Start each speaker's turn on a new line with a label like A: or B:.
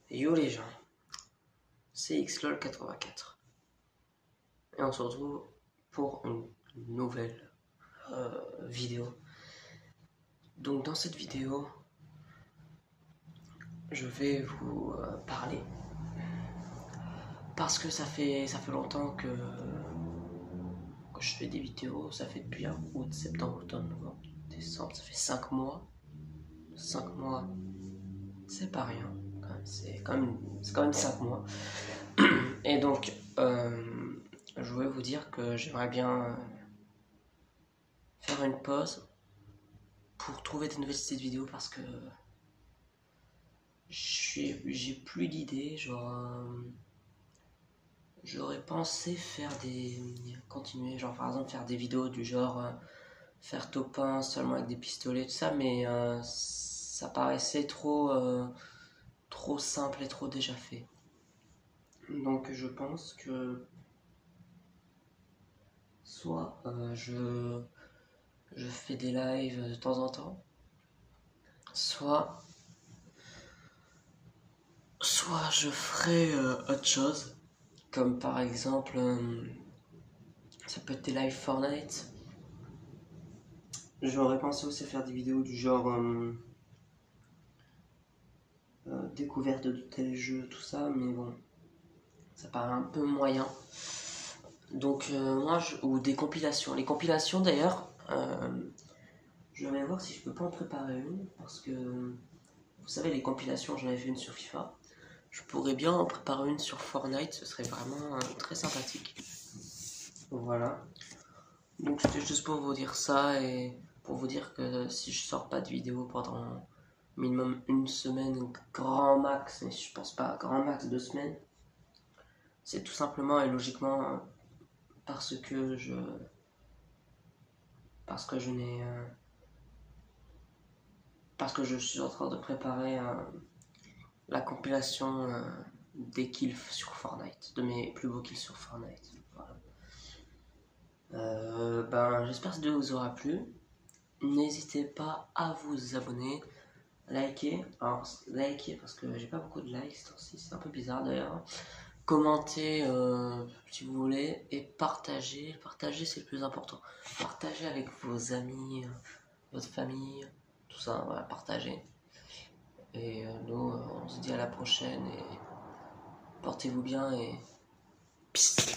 A: Yo les gens, c'est XLOL84 et on se retrouve pour une nouvelle vidéo. Donc dans cette vidéo, je vais vous parler parce que ça fait longtemps que je fais des vidéos. Ça fait depuis août, septembre, octobre, novembre, décembre, ça fait 5 mois. 5 mois, c'est pas rien. C'est quand même 5 mois. Et donc, je voulais vous dire que j'aimerais bien faire une pause pour trouver des nouvelles idées de vidéos parce que j'ai plus d'idées. J'aurais pensé continuer, genre par exemple faire des vidéos du genre faire top 1 seulement avec des pistolets, tout ça, mais ça paraissait trop simple et trop déjà fait. Donc je pense que soit je fais des lives de temps en temps, soit je ferai autre chose, comme par exemple ça peut être des lives Fortnite. J'aurais pensé aussi faire des vidéos du genre découverte de tel jeu, tout ça, mais bon, ça paraît un peu moyen. Donc ou des compilations. Les compilations d'ailleurs, je vais voir si je peux pas en préparer une, parce que vous savez, les compilations, j'en avais fait une sur FIFA. Je pourrais bien en préparer une sur Fortnite, ce serait vraiment très sympathique. Voilà. Donc c'était juste pour vous dire ça et pour vous dire que si je sors pas de vidéo pendant minimum une semaine, grand max, mais je pense pas, grand max 2 semaines, c'est tout simplement et logiquement parce que je suis en train de préparer la compilation des kills sur Fortnite, de mes plus beaux kills sur Fortnite. Voilà. J'espère que cette vidéo vous aura plu. N'hésitez pas à vous abonner, liker. Alors, liker parce que j'ai pas beaucoup de likes, c'est un peu bizarre d'ailleurs. Commentez si vous voulez et partagez. Partager, c'est le plus important. Partagez avec vos amis, votre famille, tout ça, voilà, partagez. Et nous, on se dit à la prochaine et portez-vous bien et peace.